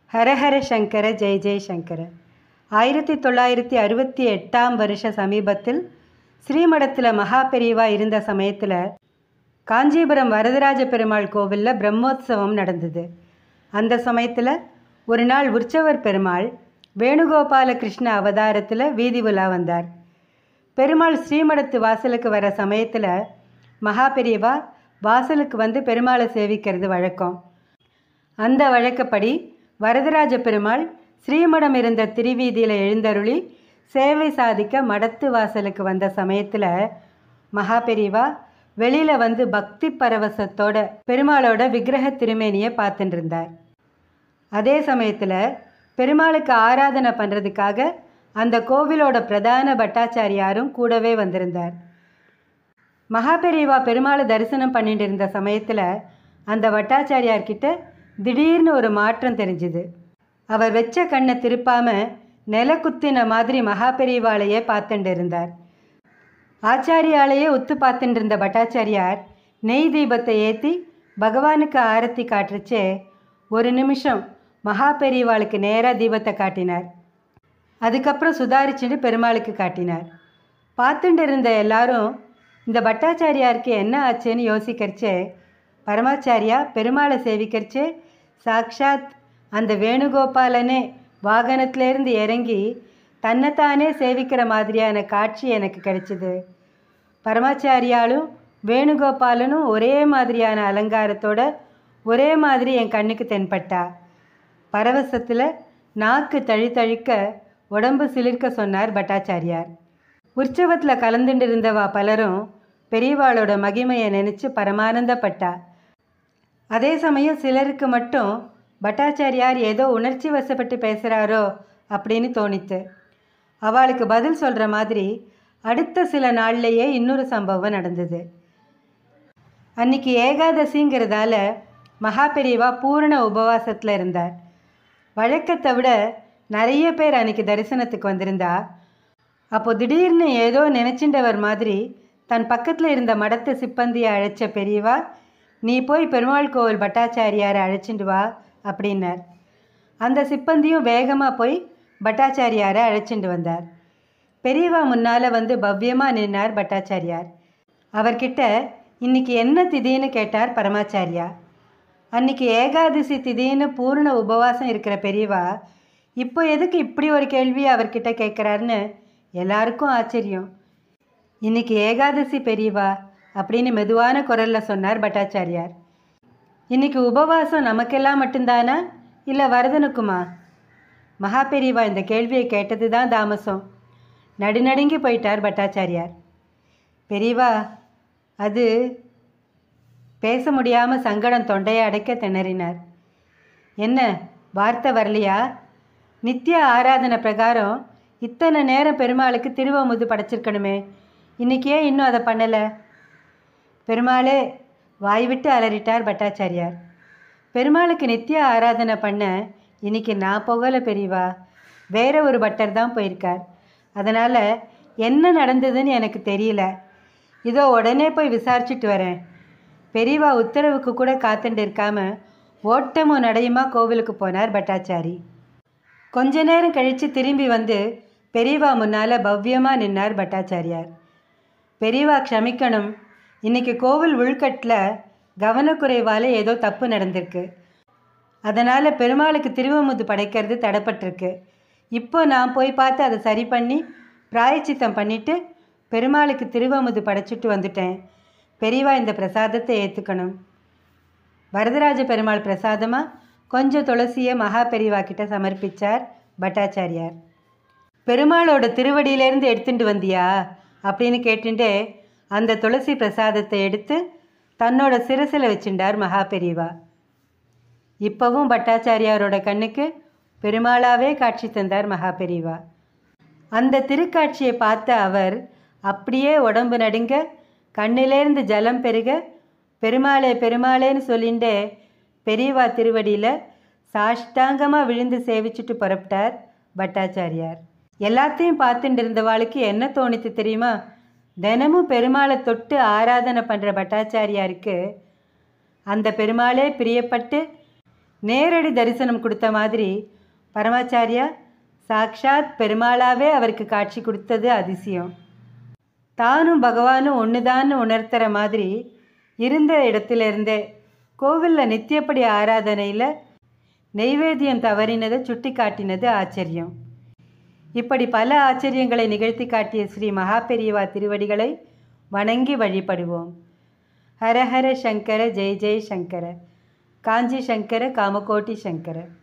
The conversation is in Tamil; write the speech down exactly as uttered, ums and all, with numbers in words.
ஹரஹர சங்கர ஜெய ஜெயசங்கர. ஆயிரத்தி தொள்ளாயிரத்தி அறுபத்தி எட்டாம் வருஷ சமீபத்தில் ஸ்ரீமடத்தில் மகா பெரியவா இருந்த சமயத்தில் காஞ்சிபுரம் வரதராஜ பெருமாள் கோவிலில் பிரம்மோத்சவம் நடந்தது. அந்த சமயத்தில் ஒரு நாள் உற்சவர் பெருமாள் வேணுகோபால கிருஷ்ண அவதாரத்தில் வீதி உலா வந்தார். பெருமாள் ஸ்ரீமடத்து வாசலுக்கு வர சமயத்தில் மகா பெரியவா வாசலுக்கு வந்து பெருமாளை சேவிக்கிறது வழக்கம். அந்த வழக்கப்படி வரதராஜ பெருமாள் ஸ்ரீமடம் இருந்த திருவீதியில் எழுந்தருளி சேவை சாதிக்க மடத்து வாசலுக்கு வந்த சமயத்தில் மகா பெரியவா வெளியில் வந்து பக்தி பரவசத்தோட பெருமாளோட விக்கிரக திருமேனியை பார்த்துட்டு இருந்தார். அதே சமயத்தில் பெருமாளுக்கு ஆராதனை பண்ணுறதுக்காக அந்த கோவிலோட பிரதான பட்டாச்சாரியாரும் கூடவே வந்திருந்தார். மகா பெரியவா பெருமாளை தரிசனம் பண்ணிட்டு இருந்த சமயத்தில் அந்த பட்டாச்சாரியார்கிட்ட திடீர்னு ஒரு மாற்றம் தெரிஞ்சுது. அவர் வச்ச கண்ணை திருப்பாமல் நில குத்தின மாதிரி மகா பெரியவாளையே பார்த்துட்டு இருந்தார். ஆச்சாரியாலேயே உத்து பார்த்துட்டு இருந்த பட்டாச்சாரியார் நெய் தீபத்தை ஏற்றி பகவானுக்கு ஆரத்தி காட்டுறச்சே ஒரு நிமிஷம் மகா பெரியவாளுக்கு நேராக தீபத்தை காட்டினார். அதுக்கப்புறம் சுதாரிச்சுட்டு பெருமாளுக்கு காட்டினார். பார்த்துட்டு இருந்த எல்லாரும் இந்த பட்டாச்சாரியாருக்கு என்ன ஆச்சுன்னு யோசிக்கிறச்சே பரமாச்சாரியா பெருமாளை சேவிக்கிறச்சே சாக்ஷாத் அந்த வேணுகோபாலனே வாகனத்திலேருந்து இறங்கி தன்னைத்தானே சேவிக்கிற மாதிரியான காட்சி எனக்கு கிடைச்சிது. பரமாச்சாரியாலும் வேணுகோபாலனும் ஒரே மாதிரியான அலங்காரத்தோட ஒரே மாதிரி என் கண்ணுக்கு தென்பட்டா. பரவசத்தில் நாக்கு தழித்தழிக்க உடம்பு சிலிர்க்க சொன்னார் பட்டாச்சாரியார். உற்சவத்தில் கலந்துட்டு இருந்தவா பலரும் பெரியவாளோட மகிமையை நினச்சி பரமானந்தப்பட்டா. அதே சமயம் சிலருக்கு மட்டும் பட்டாச்சாரியார் ஏதோ உணர்ச்சி வசப்பட்டு பேசுகிறாரோ அப்படின்னு தோணித்து. அவளுக்கு பதில் சொல்கிற மாதிரி அடுத்த சில நாள்லேயே இன்னொரு சம்பவம் நடந்தது. அன்றைக்கி ஏகாதசிங்கிறதால மகா பெரியவா பூரண உபவாசத்தில் இருந்தார். வழக்கத்தை விட நிறைய பேர் அன்றைக்கி தரிசனத்துக்கு வந்திருந்தா. அப்போ திடீர்னு ஏதோ நினச்சிண்டவர் மாதிரி தன் பக்கத்தில் இருந்த மடத்து சிப்பந்தியை அழைச்ச பெரியவா, நீ போய் பெருமாள் கோவில் பட்டாச்சாரியாரை அழைச்சிட்டு வா அப்படின்னார். அந்த சிப்பந்தியும் வேகமாக போய் பட்டாச்சாரியாரை அழைச்சிட்டு வந்தார். பெரியவா முன்னால் வந்து பவ்யமாக நின்னார் பட்டாச்சாரியார். அவர்கிட்ட இன்னைக்கு என்ன திதின்னு கேட்டார் பரமாச்சாரியா. அன்றைக்கி ஏகாதசி திதின்னு பூர்ண உபவாசம் இருக்கிற பெரியவா இப்போ எதுக்கு இப்படி ஒரு கேள்வி அவர்கிட்ட கேட்குறாருன்னு எல்லாருக்கும் ஆச்சரியம். இன்னைக்கு ஏகாதசி பெரியவா அப்படின்னு மெதுவான குரலில் சொன்னார் பட்டாச்சாரியார். இன்னைக்கு உபவாசம் நமக்கெல்லாம் மட்டும்தானா இல்லை வரதனுக்குமா? மகா பெரியவா இந்த கேள்வியை கேட்டது தான் தாமசம். நடுநடுங்கி போயிட்டார் பட்டாச்சாரியார். பெரியவா, அது பேச முடியாமல் சங்கடம் தொண்டையை அடைக்க திணறினார். என்ன வார்த்தை வரலையா? நித்திய ஆராதனை பிரகாரம் இத்தனை நேரம் பெருமாளுக்கு திருவமுது படைச்சிருக்கணுமே, இன்றைக்கி ஏன் இன்னும் அதை பண்ணலை? பெருமாளே வாய் விட்டு அலறிட்டார் பட்டாச்சாரியார். பெருமாளுக்கு நித்திய ஆராதனை பண்ண இன்றைக்கி நான் போகலை பெரியவா, வேற ஒரு பட்டர் தான் போயிருக்கார். அதனால் என்ன நடந்ததுன்னு எனக்கு தெரியல. இதோ உடனே போய் விசாரிச்சுட்டு வரேன். பெரியவா உத்தரவுக்கு கூட காத்துட்டு இருக்காம ஓட்டமும் நடையுமா கோவிலுக்கு போனார் பட்டாச்சாரி. கொஞ்ச நேரம் கழித்து திரும்பி வந்து பெரியவா முன்னால் பவ்யமாக நின்னார் பட்டாச்சாரியார். பெரியவா க்ஷமிக்கணும், இன்றைக்கி கோவில் உள்கட்டில் கவனக்குறைவால் ஏதோ தப்பு நடந்திருக்கு. அதனால் பெருமாளுக்கு திருவமுது படைக்கிறது தடைப்பட்டிருக்கு. இப்போ நான் போய் பார்த்து அதை சரி பண்ணி பிராயச்சித்தம் பண்ணிவிட்டு பெருமாளுக்கு திருவமுது படைச்சிட்டு வந்துட்டேன். பெரியவா இந்த பிரசாதத்தை ஏற்றுக்கணும். வரதராஜ பெருமாள் பிரசாதமாக கொஞ்சம் துளசியை மகா பெரியவா கிட்ட சமர்ப்பித்தார் பட்டாச்சாரியார். பெருமாளோட திருவடியிலேருந்து எடுத்துட்டு வந்தியா அப்படின்னு கேட்டுட்டே அந்த துளசி பிரசாதத்தை எடுத்து தன்னோட சிரசில் வச்சுட்டார் மகா பெரியவா. இப்போவும் பட்டாச்சாரியாரோட கண்ணுக்கு பெருமாளாவே காட்சி தந்தார் மகா பெரியவா. அந்த திருக்காட்சியை பார்த்த அவர் அப்படியே உடம்பு நடுங்க கண்ணிலேருந்து ஜலம் பெருக பெருமாளே பெருமாளேன்னு சொல்லிண்டே பெரியவா திருவடியில் சாஷ்டாங்கமாக விழுந்து சேவிச்சுட்டு புறப்பட்டார் பட்டாச்சாரியார். எல்லாத்தையும் பார்த்துட்டு இருந்தவாளுக்கு என்ன தோணித்து தெரியுமா? தினமும் பெருமாளை தொட்டு ஆராதனை பண்ணுற பட்டாச்சாரியாருக்கு அந்த பெருமாளே பிரியப்பட்டு நேரடி தரிசனம் கொடுத்த மாதிரி பரமாச்சாரியா சாக்ஷாத் பெருமாளாவே அவருக்கு காட்சி கொடுத்தது அதிசயம். தானும் பகவானும் ஒன்றுதான்னு உணர்த்துற மாதிரி இருந்த இடத்துலேருந்தே கோவிலில் நித்தியப்படி ஆராதனையில் நெய்வேத்தியம் தவறினதை சுட்டி காட்டினது ஆச்சரியம். இப்படி பல ஆச்சரியங்களை நிகழ்த்தி காட்டிய ஸ்ரீ மகாபெரிவா திருவடிகளை வணங்கி வழிபடுவோம். ஹரஹர சங்கர ஜெய் ஜெய் சங்கர. காஞ்சி சங்கர காமகோட்டி சங்கர.